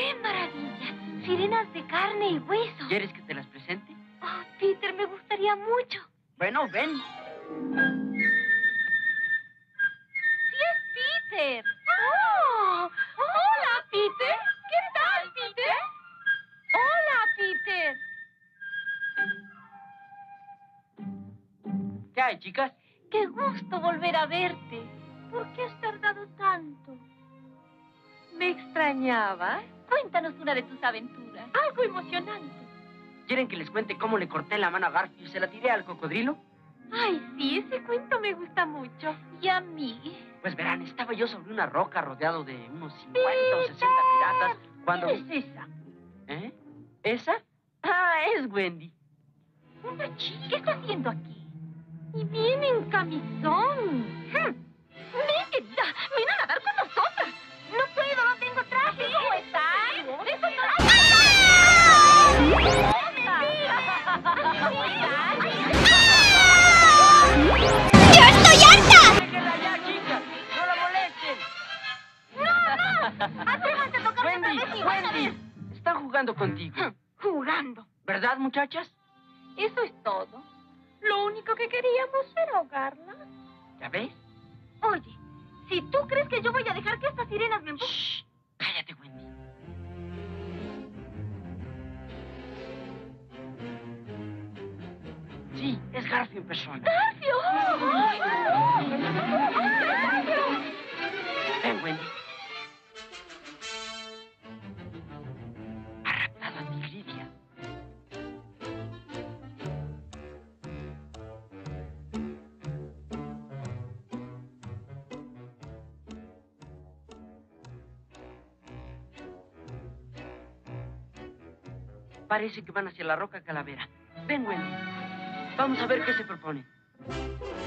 ¡Qué maravilla! Sirenas de carne y hueso. ¿Quieres que te las presente? Oh, Peter, me gustaría mucho. Bueno, ven. ¡Sí es Peter! ¡Oh! ¡Hola, Peter! ¿Qué tal, Peter? ¡Hola, Peter! ¿Qué hay, chicas? ¡Qué gusto volver a verte! ¿Por qué has tardado tanto? ¿Me extrañabas? Cuéntanos una de tus aventuras. Algo emocionante. ¿Quieren que les cuente cómo le corté la mano a Garfield y se la tiré al cocodrilo? Ay, sí, ese cuento me gusta mucho. Y a mí. Pues verán, estaba yo sobre una roca rodeado de unos 50 o 60 piratas cuando... ¿Quién es esa? ¿Eh? ¿Esa? Ah, es Wendy. Una chica. ¿Qué está haciendo aquí? Y viene en camisón. ¡Neta! ¡Ven a nadar con nosotras! ¡No puedo! ¡No tengo traje! ¿Cómo están? ¡Eso no... ¡Yo estoy harta! ¡Déjenla ya, chicas! ¡No la molesten! ¡No! ¡Atrévanse a tocarme otra ¡Wendy! vez y van a ver! ¡Wendy! Están jugando contigo. Jugando. ¿Verdad, muchachas? Eso es todo. Lo único que queríamos era ahogarla. ¿Ya ves? Oye, si tú crees que yo voy a dejar que estas sirenas me empujen... Shh, cállate, Wendy. Sí, es Garfield en persona. Ven, Wendy. Ha raptado a Tigridia. Parece que van hacia la roca calavera. Ven, Wendy. Vamos a ver qué se proponen.